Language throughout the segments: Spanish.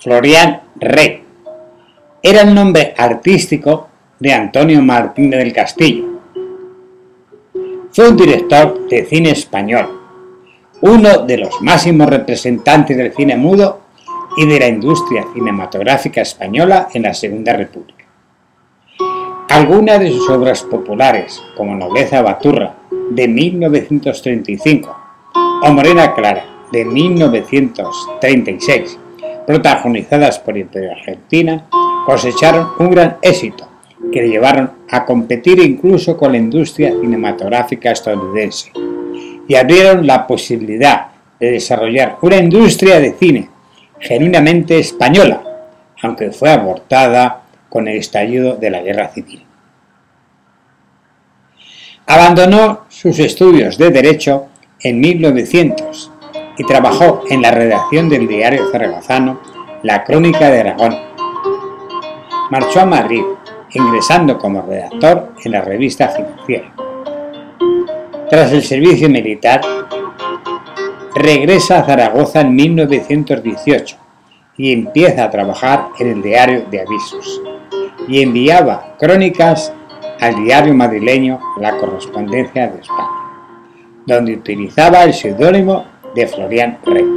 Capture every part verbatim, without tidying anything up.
Florian Rey. Era el nombre artístico de Antonio Martínez del Castillo. Fue un director de cine español, uno de los máximos representantes del cine mudo y de la industria cinematográfica española en la Segunda República. Algunas de sus obras populares, como Nobleza Baturra, de mil novecientos treinta y cinco, o Morena Clara, de mil novecientos treinta y seis, protagonizadas por Imperio Argentina, cosecharon un gran éxito que le llevaron a competir incluso con la industria cinematográfica estadounidense y abrieron la posibilidad de desarrollar una industria de cine genuinamente española, aunque fue abortada con el estallido de la Guerra Civil. Abandonó sus estudios de Derecho en mil novecientos y trabajó en la redacción del diario zaragozano La Crónica de Aragón. Marchó a Madrid, ingresando como redactor en la revista Financiera. Tras el servicio militar, regresa a Zaragoza en mil novecientos dieciocho y empieza a trabajar en el diario de avisos y enviaba crónicas al diario madrileño La Correspondencia de España, donde utilizaba el seudónimo de Florian Rey.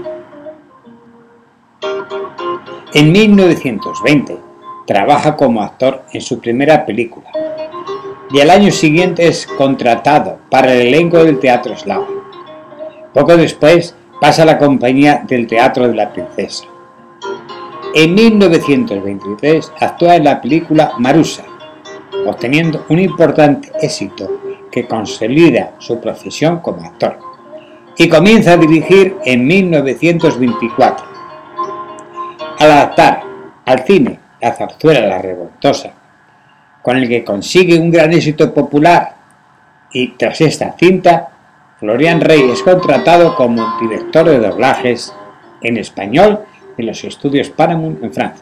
En mil novecientos veinte trabaja como actor en su primera película y al año siguiente es contratado para el elenco del Teatro Eslava. Poco después pasa a la compañía del Teatro de la Princesa. En mil novecientos veintitrés actúa en la película Marusa, obteniendo un importante éxito que consolida su profesión como actor, y comienza a dirigir en mil novecientos veinticuatro. Al adaptar al cine La zarzuela La Revoltosa, con el que consigue un gran éxito popular, y tras esta cinta, Florian Rey es contratado como director de doblajes en español en los estudios Paramount en Francia.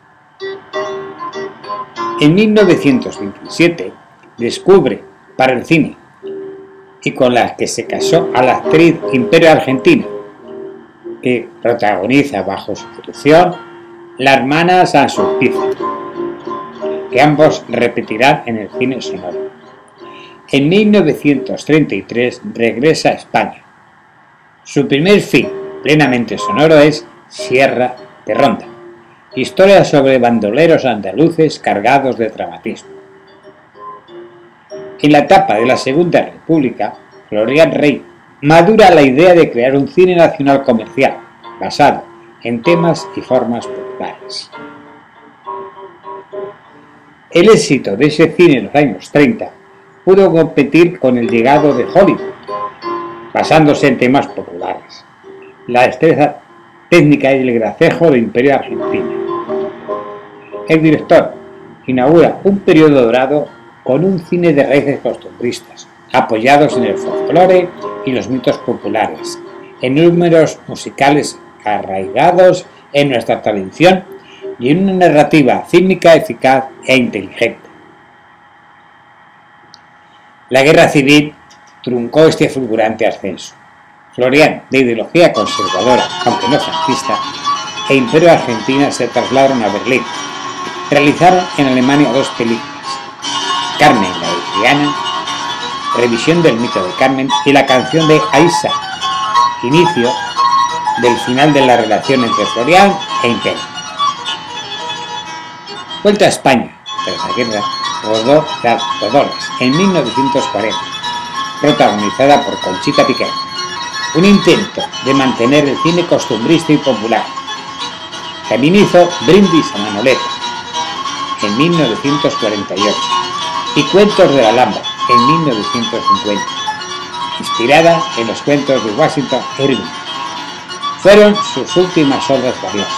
En mil novecientos veintisiete descubre para el cine, y con la que se casó, a la actriz Imperio Argentina, que protagoniza bajo su dirección La hermana Sansulpicia, que ambos repetirán en el cine sonoro. En mil novecientos treinta y tres regresa a España. Su primer film plenamente sonoro es Sierra de Ronda, historia sobre bandoleros andaluces cargados de dramatismo. En la etapa de la Segunda República, Florian Rey madura la idea de crear un cine nacional comercial, basado en temas y formas populares. El éxito de ese cine en los años treinta pudo competir con el llegado de Hollywood, basándose en temas populares, la destreza técnica y el gracejo de Imperio Argentina. El director inaugura un periodo dorado con un cine de raíces costumbristas, apoyados en el folclore y los mitos populares, en números musicales arraigados en nuestra tradición y en una narrativa cínica, eficaz e inteligente. La guerra civil truncó este fulgurante ascenso. Florian, de ideología conservadora, aunque no fascista, e Imperio Argentina se trasladaron a Berlín. Realizaron en Alemania dos películas: Carmen la Lesbiana, revisión del mito de Carmen, y la canción de Aisa, inicio del final de la relación entre Florian e Imperio. Vuelta a España tras la guerra, rodó Las Dolores en mil novecientos cuarenta, protagonizada por Conchita Piquer, un intento de mantener el cine costumbrista y popular. También hizo Brindis a Manolete en mil novecientos cuarenta y ocho y Cuentos de la Alhambra en mil novecientos cincuenta, inspirada en los cuentos de Washington Irving. Fueron sus últimas obras valiosas.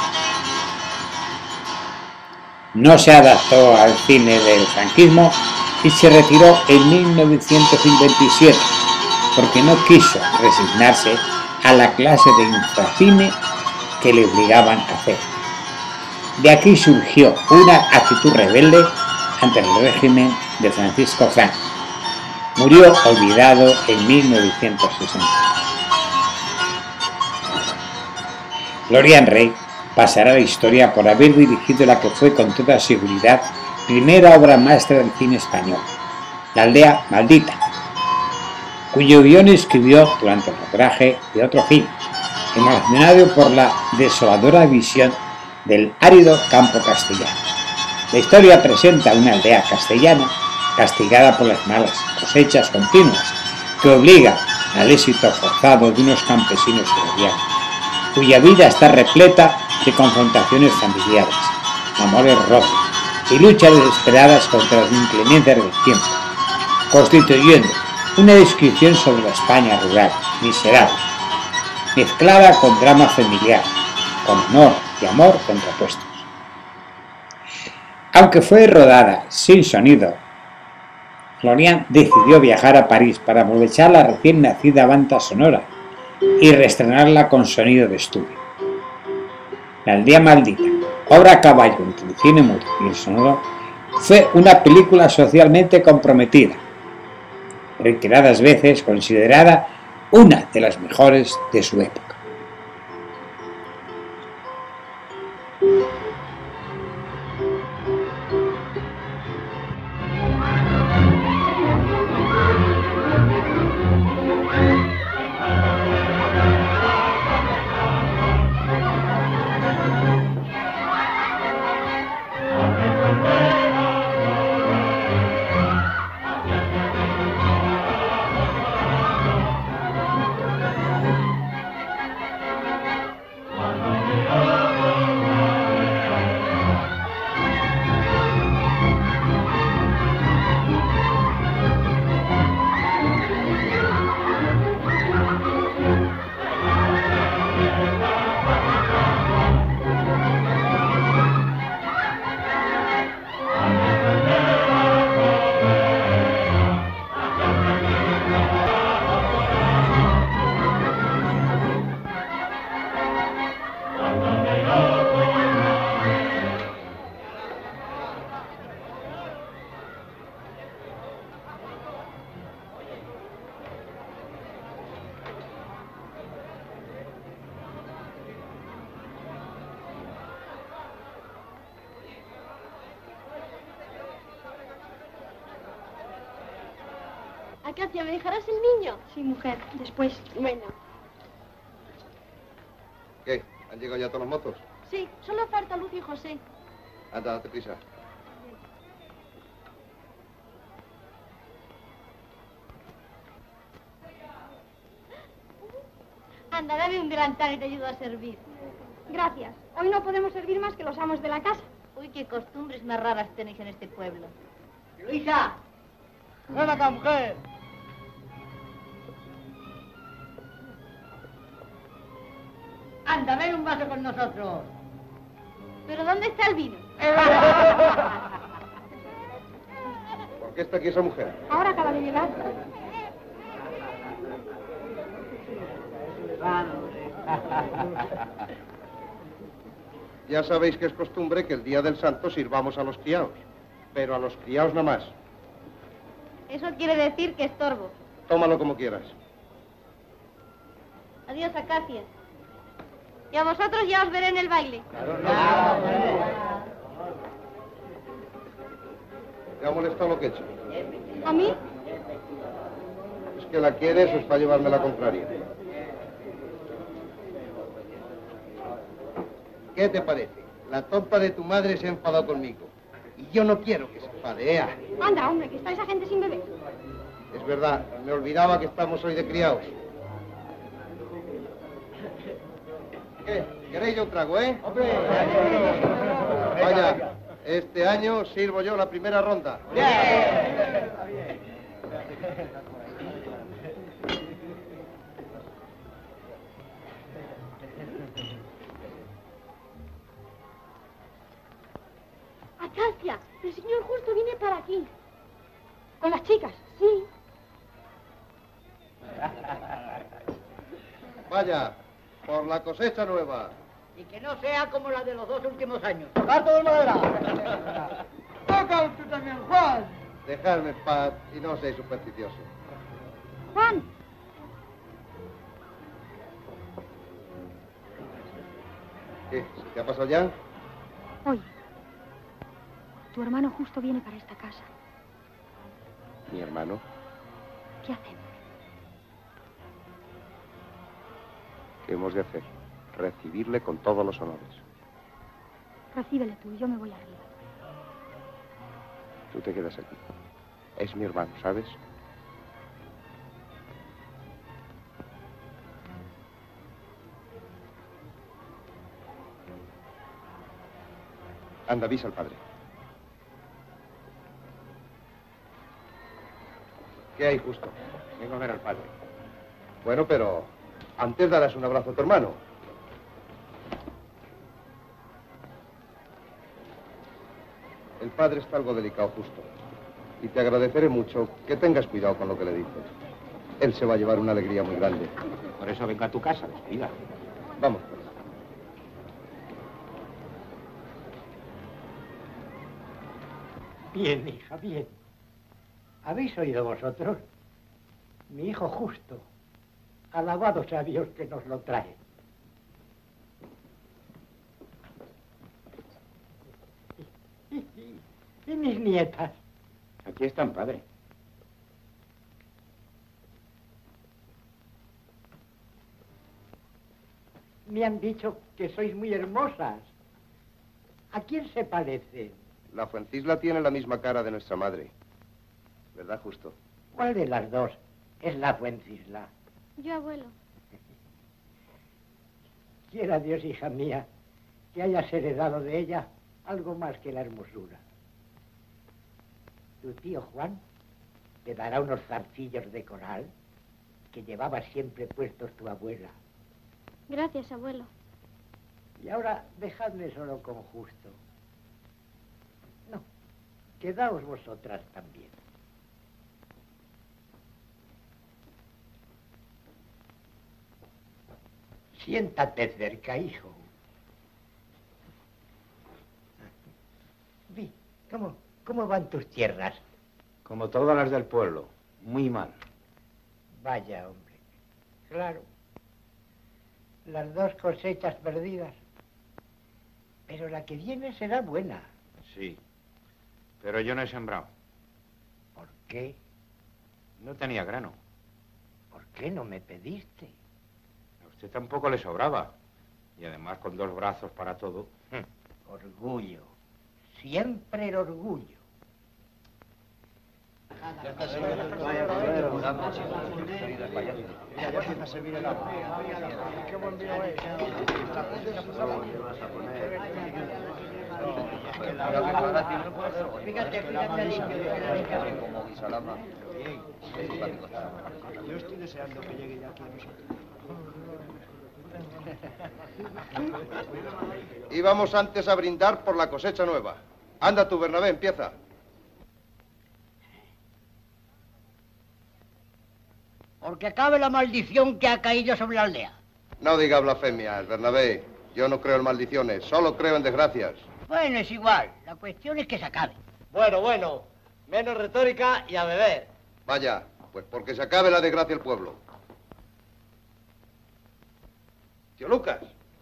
No se adaptó al cine del franquismo y se retiró en mil novecientos cincuenta y siete porque no quiso resignarse a la clase de infracine que le obligaban a hacer. De aquí surgió una actitud rebelde ante el régimen de Francisco Franco. Murió olvidado en mil novecientos sesenta. Florian Rey pasará a la historia por haber dirigido la que fue con toda seguridad primera obra maestra del cine español, La aldea maldita, cuyo guión escribió durante el rodaje de otro film, emocionado por la desoladora visión del árido campo castellano. La historia presenta una aldea castellana castigada por las malas cosechas continuas, que obliga al éxito forzado de unos campesinos segovianos, cuya vida está repleta de confrontaciones familiares, amores rotos y luchas desesperadas contra las inclemencias del tiempo, constituyendo una descripción sobre la España rural, miserable, mezclada con drama familiar, con honor y amor contrapuestos. Aunque fue rodada sin sonido, Florian decidió viajar a París para aprovechar la recién nacida banda sonora y reestrenarla con sonido de estudio. La aldea maldita, obra a caballo entre el cine mudo y el sonoro, fue una película socialmente comprometida, reiteradas veces considerada una de las mejores de su época. Acacia, ¿me dejarás el niño? Sí, mujer, después. Bueno. ¿Qué? ¿Han llegado ya todos los motos? Sí, solo falta Lucy y José. Anda, date prisa. Anda, dame un delantal y te ayudo a servir. Gracias. Hoy no podemos servir más que los amos de la casa. Uy, qué costumbres más raras tenéis en este pueblo. ¡Luisa! ¡Ven acá, mujer! Anda, ven un vaso con nosotros. ¿Pero dónde está el vino? ¿Por qué está aquí esa mujer? Ahora acaba de llegar. Ya sabéis que es costumbre que el día del santo sirvamos a los criados, pero a los criados nada más. Eso quiere decir que estorbo. Tómalo como quieras. Adiós, Acacia. Y a vosotros ya os veré en el baile. ¿Te ha molestado lo que he hecho? ¿A mí? Es que la quieres o es para llevarme la contraria. ¿Qué te parece? La tonta de tu madre se ha enfadado conmigo. Y yo no quiero que se enfade, ¿eh? Anda, hombre, que está esa gente sin beber. Es verdad, me olvidaba que estamos hoy de criados. ¿Qué? ¿Queréis yo un trago, eh? Vaya, este año sirvo yo la primera ronda. Acacia, el señor justo viene para aquí. Con las chicas, sí. Vaya, por la cosecha nueva. Y que no sea como la de los dos últimos años. ¡Tocar todo el madera! ¡Toca tú también, Juan! Dejadme en paz y no seáis supersticiosos. ¿Qué? ¿Se te ha pasado ya? Oye, tu hermano justo viene para esta casa. Mi hermano. ¿Qué hacemos? ¿Qué hemos de hacer? Recibirle con todos los honores. Recíbele tú, yo me voy arriba. Tú te quedas aquí. Es mi hermano, ¿sabes? Anda, avisa al padre. ¿Qué hay, Justo? Vengo a ver al padre. Bueno, pero antes darás un abrazo a tu hermano. El padre está algo delicado, Justo. Y te agradeceré mucho que tengas cuidado con lo que le dices. Él se va a llevar una alegría muy grande. Por eso vengo a tu casa, despida. Vamos, pues. Bien, hija, bien. ¿Habéis oído vosotros? Mi hijo Justo. Alabado sea Dios que nos lo trae. ¿Y, y, y mis nietas? Aquí están, padre. Me han dicho que sois muy hermosas. ¿A quién se parecen? La Fuencisla tiene la misma cara de nuestra madre. ¿Verdad, Justo? ¿Cuál de las dos es la Fuencisla? Yo, abuelo. Quiera Dios, hija mía, que hayas heredado de ella algo más que la hermosura. Tu tío Juan te dará unos zarcillos de coral que llevaba siempre puestos tu abuela. Gracias, abuelo. Y ahora dejadme solo con Justo. No, quedaos vosotras también. Siéntate cerca, hijo. Vi, ¿cómo, cómo van tus tierras? Como todas las del pueblo, muy mal. Vaya, hombre. Claro. Las dos cosechas perdidas. Pero la que viene será buena. Sí, pero yo no he sembrado. ¿Por qué? No tenía grano. ¿Por qué no me pediste? A usted tampoco le sobraba. Y además con dos brazos para todo. Orgullo. Siempre el orgullo. Ya está servido. Ya empieza a servir el agua. Qué buen vino es. Fíjate, fíjate. Como guisalama. Yo estoy deseando que llegue ya aquí a nosotros. Íbamos antes a brindar por la cosecha nueva. Anda tú, Bernabé, empieza. Porque acabe la maldición que ha caído sobre la aldea. No diga blasfemias, Bernabé. Yo no creo en maldiciones, solo creo en desgracias. Bueno, es igual. La cuestión es que se acabe. Bueno, bueno. Menos retórica y a beber. Vaya, pues porque se acabe la desgracia del pueblo. Tío Lucas.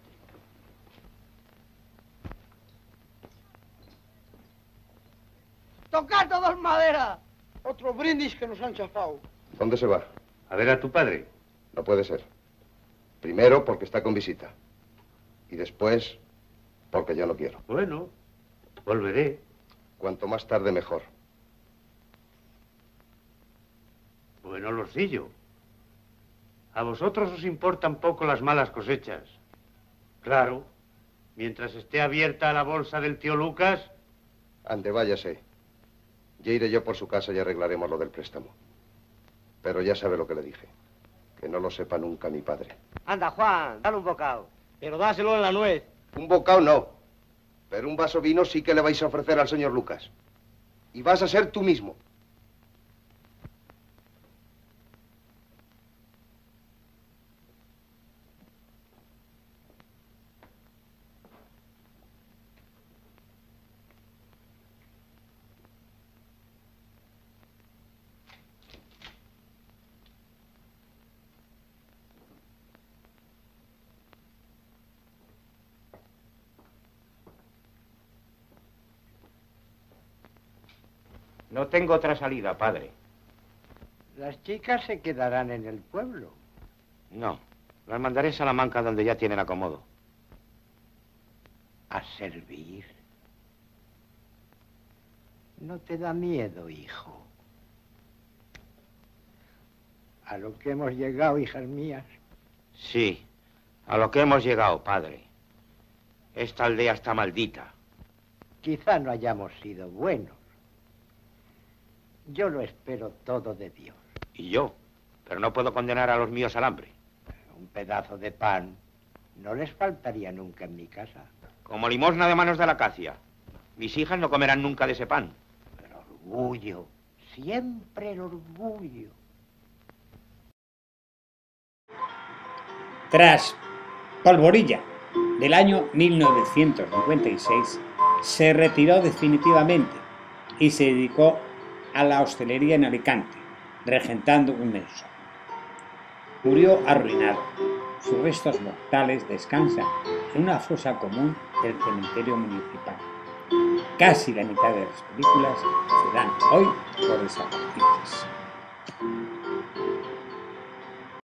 ¡Tocar todos madera! Otro brindis que nos han chafado. ¿Dónde se va? A ver a tu padre. No puede ser. Primero, porque está con visita. Y después, porque yo no quiero. Bueno, volveré. Cuanto más tarde, mejor. Bueno, Lorcillo. A vosotros os importan poco las malas cosechas. Claro, mientras esté abierta la bolsa del tío Lucas. Ande, váyase. Ya iré yo por su casa y arreglaremos lo del préstamo. Pero ya sabe lo que le dije. Que no lo sepa nunca mi padre. Anda, Juan, dale un bocado. Pero dáselo en la nuez. Un bocado no. Pero un vaso vino sí que le vais a ofrecer al señor Lucas. Y vas a ser tú mismo. No tengo otra salida, padre. Las chicas se quedarán en el pueblo. No, las mandaré a Salamanca, donde ya tienen acomodo. ¿A servir? ¿No te da miedo, hijo? A lo que hemos llegado, hijas mías. Sí, a lo que hemos llegado, padre. Esta aldea está maldita. Quizá no hayamos sido buenos. Yo lo espero todo de Dios. Y yo, pero no puedo condenar a los míos al hambre. Un pedazo de pan no les faltaría nunca en mi casa. Como limosna de manos de la acacia. Mis hijas no comerán nunca de ese pan. El orgullo, siempre el orgullo. Tras Polvorilla del año mil novecientos cincuenta y seis, se retiró definitivamente y se dedicó a la hostelería en Alicante, regentando un mesón. Murió arruinado. Sus restos mortales descansan en una fosa común del cementerio municipal. Casi la mitad de las películas se dan hoy por desaparecidas.